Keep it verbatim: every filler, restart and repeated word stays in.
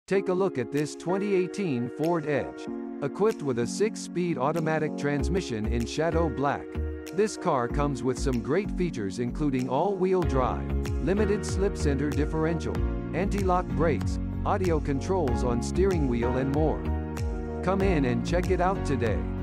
Take a look at this twenty eighteen Ford Edge. Equipped with a six-speed automatic transmission in Shadow Black, this car comes with some great features including all-wheel drive, limited slip center differential, anti-lock brakes, audio controls on steering wheel and more. Come in and check it out today.